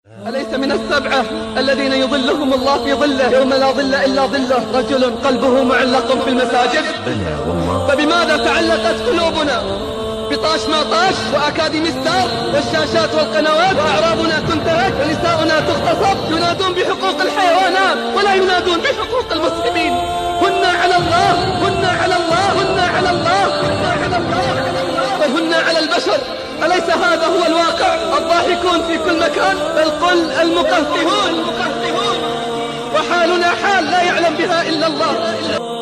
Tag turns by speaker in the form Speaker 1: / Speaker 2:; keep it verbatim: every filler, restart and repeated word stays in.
Speaker 1: أليس من السبعة الذين يظلهم الله في ظله يوم لا ظل إلا ظله رجل قلبه معلق في المساجد؟
Speaker 2: بلى والله.
Speaker 1: فبماذا تعلقت قلوبنا؟ بطاش ما طاش وأكاديمي ستار والشاشات والقنوات، وأعراضنا تنتهك ونساؤنا تغتصب. ينادون بحقوق الحيوانات ولا ينادون بحقوق المسلمين. هن على الله، هن على الله، هن على الله، هن على الله، وهن على البشر. أليس هذا هو الواقع؟ الضاحكون في كل مكان، بل قل المقهقهون، وحالنا حال لا يعلم بها إلا الله.